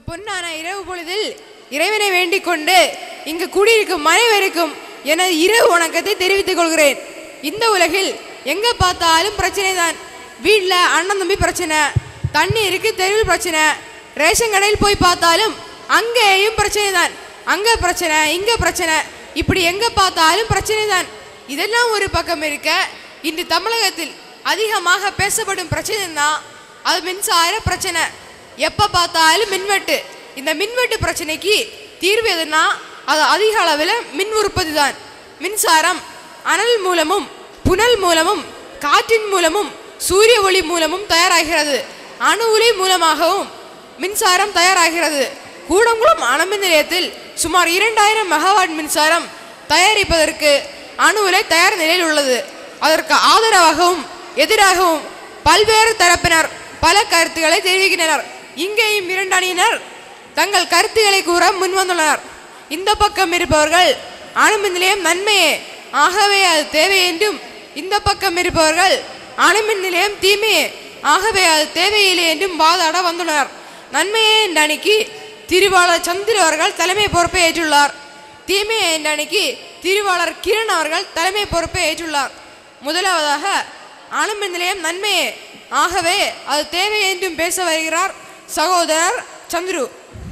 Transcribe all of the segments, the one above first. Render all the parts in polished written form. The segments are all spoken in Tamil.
பொன்னான இரவு பொழுதில் இறைவனை வேண்டிக் கொண்டு இங்கு கூடியிருக்கும் அனைவருக்கும் எனது இரவு வணக்கத்தை தெரிவித்துக் கொள்கிறேன். இந்த உலகில் எங்க பார்த்தாலும் பிரச்சனை தான். வீட்டில் அண்ணன் தம்பி பிரச்சனை, தண்ணீருக்கு தெருவில் பிரச்சனை, ரேஷன் கடையில் போய் பார்த்தாலும் அங்கேயும் பிரச்சனை தான். அங்க பிரச்சனை, இங்க பிரச்சனை, இப்படி எங்க பார்த்தாலும் பிரச்சனை தான். இதெல்லாம் ஒரு பக்கம் இருக்க, இன்று தமிழகத்தில் அதிகமாக பேசப்படும் பிரச்சனை தான் அது மின்சார பிரச்சனை. எப்போ பார்த்தாலும் மின்வெட்டு. இந்த மின்வெட்டு பிரச்சனைக்கு தீர்வு எதுனா அது அதிக அளவில் மின் உற்பத்தி தான். மின்சாரம் அனல் மூலமும் புனல் மூலமும் காற்றின் மூலமும் சூரிய ஒளி மூலமும் தயாராகிறது. அணு உலை மூலமாகவும் மின்சாரம் தயாராகிறது. கூடங்குளம் அணுமின் நிலையத்தில் சுமார் 2000 மெகாவாட் மின்சாரம் தயாரிப்பதற்கு அணு உலை தயார் நிலையில் உள்ளது. அதற்கு ஆதரவாகவும் எதிராகவும் பல்வேறு தரப்பினர் பல கருத்துக்களை தெரிவிக்கின்றனர். இங்கேயும் 2 அணியினர் தங்கள் கருத்துக்களை கூற முன்வந்துள்ளனர். இந்த பக்கம் இருப்பவர்கள் அணுமின் நிலையம் நன்மையே, ஆகவே அது தேவை என்றும், இந்த பக்கம் இருப்பவர்கள் அணுமின் நிலையம் தீமையே, ஆகவே அது தேவையில்லை என்றும் வாதாட வந்துள்ளனர். நன்மையே என்ற அணிக்கு திருவாளர் சந்திர அவர்கள் தலைமை பொறுப்பை ஏற்றுள்ளார். தீமையே என்ற அணிக்கு திருவாளர் கிரண் அவர்கள் தலைமை பொறுப்பை ஏற்றுள்ளார். முதலாவதாக அணுமின் நிலையம் நன்மையே, ஆகவே அது தேவை என்றும் பேச வருகிறார் சகோதரர் சந்துரு.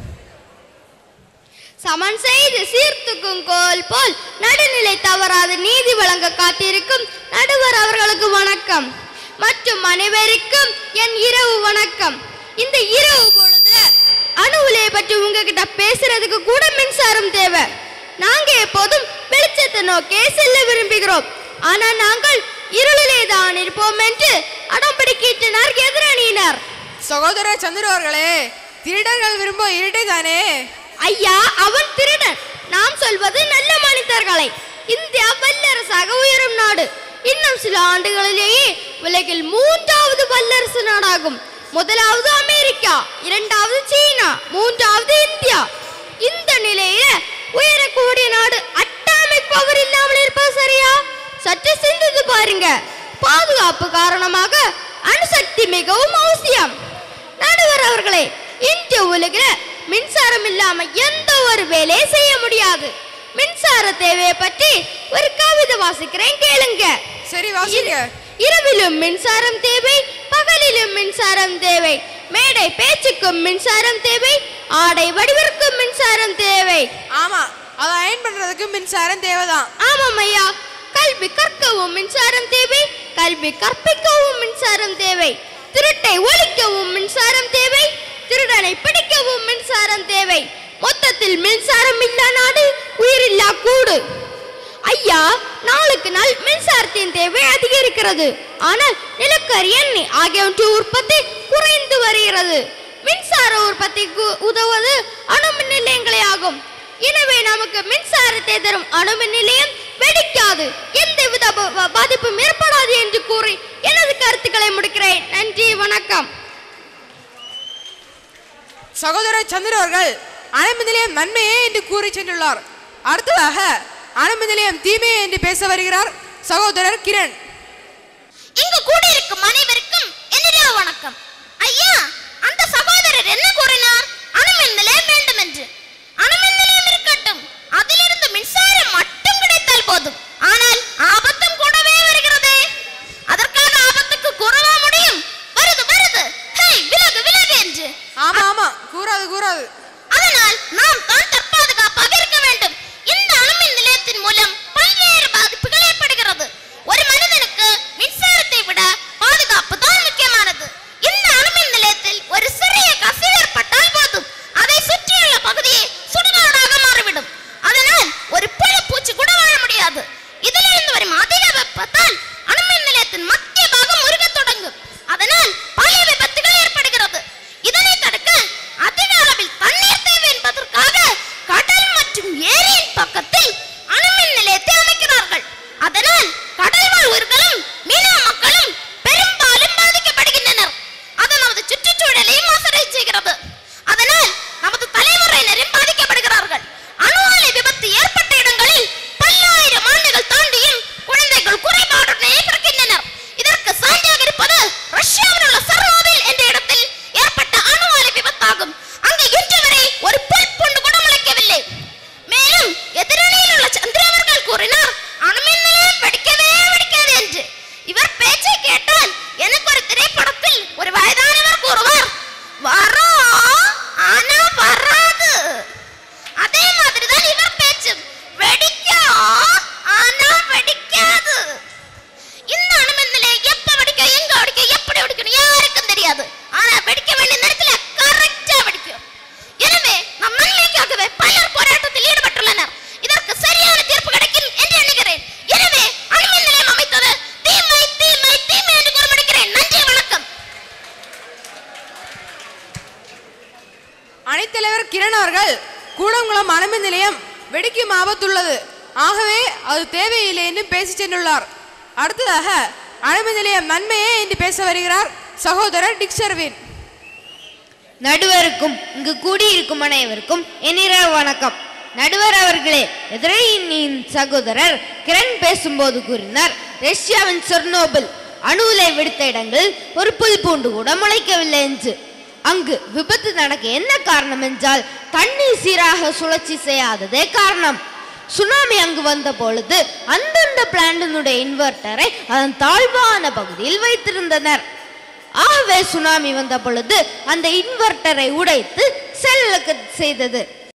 சமன் செய்து சீர்த்துக்கும் கோல் போல் நடுநிலை தவறாது நீதி வழங்க காத்திருக்கும் நடுவர் அவர்களுக்கு வணக்கம். மற்றும் அனைவருக்கும் என் இரவு வணக்கம். இந்த இரவு பொழுதுல அணு உலையை பற்றி உங்ககிட்ட பேசுறதுக்கு கூட மின்சாரம் தேவை. நாங்க எப்போதும் வெளிச்சத்தை நோக்கே செல்ல விரும்புகிறோம். ஆனா நாங்கள் இருளிலே தான் இருப்போம் என்று அடம்பிடிக்கின்றனர் எதிரணியினர். சகோதரர் சந்திர அவர்களே, திருடர்கள் விரும்ப இருட்டை தானே? ஐயா, அவன் திருடன். நாம் சொல்வது நல்ல மனிதர்களை. இந்தியா வல்லரசாக உயரும் நாடு. இன்னும் சில ஆண்டுகளிலேயே உலகில் 3வது வல்லரசு நாடாகும். முதலாவது அமெரிக்கா, 2வது சீனா, 3வது இந்தியா. இந்த நிலையில உயரக்கூடிய நாடு அட்டாமிக் பவர் இல்லாமல் இருப்பது சரியா? சற்று சிந்தித்து பாருங்க. பாதுகாப்பு காரணமாக அணுசக்தி மிகவும் அவசியம். நடுவர் அவர்களே, இன்று உலகில் மின்சாரம் இல்லாம எந்த ஒரு வேலையை செய்ய முடியாது. மின்சார தேவையை பற்றி ஒரு கவிதை வாசிக்கிறேன், கேளுங்க. சரி, வாசிங்க. இரவிலும் மின்சாரம் தேவை, பகலிலும் மின்சாரம் தேவை. மேடை பேச்சுக்கும் மின்சாரம் தேவை, ஆடை வடிவிற்கும் மின்சாரம் தேவை. ஆமா, அதை அயன் பண்றதுக்கு மின்சாரம் தேவைதான். ஆமாம் ஐயா. கல்வி கற்கவும் மின்சாரம் தேவை, கல்வி கற்பிக்கவும் மின்சாரம் தேவை. திருட்டை ஒழிக்கவும் மின்சாரம் தேவை, திருடனை பிடிக்கவும் மின்சாரம் தேவை. மொத்தத்தில் மின்சாரம் இல்லா நாடு உயிரில்லா கூடு. ஐயா, நாளுக்கு நாள் மின்சாரத்தின் தேவை அதிகரிக்கிறது. ஆனால் நிலக்கரி, எண்ணெய் ஆகியவற்றின் உற்பத்தி குறைந்து வருகிறது. மின்சார உற்பத்திக்கு உதவுவது அணுமின் நிலையங்களே ஆகும். எனவே நமக்கு மின்சாரத்தை தரும் அணுமின் நிலையம் வெடிக்காது, எந்தவித பாதிப்பும் ஏற்படாது என்று கூறி எனது கருத்துக்களை முடிக்கிறேன். நன்றி, வணக்கம். சகோதரர் சந்திர அவர்கள் அணுமின் நிலையம் நன்மையே என்று கூறி சென்றுள்ளார். அடுத்ததாக அணுமின் நிலையம் தீமையே என்று பேச வருகிறார் சகோதரர் கிரண். இங்கு கூடியிருக்கும் அனைவருக்கும் என்னுடைய வணக்கம். ஐயா, அந்த சகோதரர் என்ன கூறினார்? அணுமின் நிலையம் வேண்டும் என்று. அணுமின் நிலையம் இருக்கட்டும், அதிலிருந்து மின்சாரம் மட்டும் கிடைத்தால் போதும். ஆனால் ஆபத்தும் கூடவே வருகிறது. அதற்கான ஆபத்துக்கு கூறவா முடியும்? வருது வருது, ஹே விலகு விலகு என்று. ஆமா ஆமா, கூறாது கூறாது. அதனால் நாம் தான் தற்பாதுகாப்பாக இருக்க வேண்டும். இந்த அணுமின் நிலையத்தின் மூலம் பல்வேறு பாதிப்புகள் ஏற்படுகிறது. ஒரு மனிதனுக்கு மின்சாரத்தை விட பாதுகாப்பு தான் முக்கியமானது. இந்த அணுமின் நிலையத்தில் ஒரு சிறிய கசிவு ஏற்பட்டால் போதும், அதை சுற்றியுள்ள பகுதியை சுடுகாடாக மாறிவிடும். அதனால் ஒரு புழு பூச்சி கூட வாழ முடியாது. இதிலிருந்து வரும் அதிக வெப்பத்தால் அணுமின் நிலையத்தின் மத்திய பாகம் உருகத் தொடங்கும். அதனால் பல விபத்துகள் ஏற்படுகிறது. இதனை தடுக்க அதிக அளவில் தண்ணீர் தேவை என்பதற்காக கடல் மற்றும் அணித்தலைவர் கிரண் அவர்கள் கூடங்குளம் அணுமின் நிலையம் வெடிக்கும் ஆபத்துள்ளது, ஆகவே அது தேவையில்லை என்று பேசி சென்றுள்ளார். அடுத்ததாக அணுமின் நிலையம் நன்மையே என்று பேச வருகிறார் சகோதரர் டிக்ஷர்வின். நடுவருக்கும் இங்கு கூடியிருக்கும் அனைவருக்கும் என்னிரவு வணக்கம். நடுவர் அவர்களே, எதிரியின் சகோதரர் கிரண் பேசும்போது கூறினார், ரஷ்யாவின் செர்னோபில் அணு உலை வெடித்த இடங்களில் ஒரு புல் பூண்டு கூட முளைக்கவில்லை என்று. அங்கு விபத்து நடக்க என்ன காரணம் என்றால் தண்ணீர் சீராக சுழற்சி செய்யாததே காரணம். சுனாமி அங்கு வந்த பொழுது அந்தந்த பிளான்டினுடைய இன்வெர்டரை அதன் தாழ்வான பகுதியில் வைத்திருந்தனர். ஆகவே சுனாமி வந்த பொழுது அந்த இன்வெர்டரை உடைத்து செயலிழக்க செய்தது.